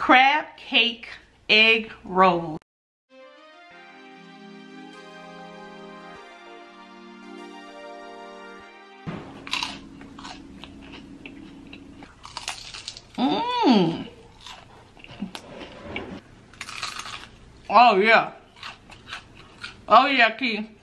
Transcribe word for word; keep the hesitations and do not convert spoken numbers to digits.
crab cake egg rolls. Mmm. Oh yeah. Oh yeah, Key.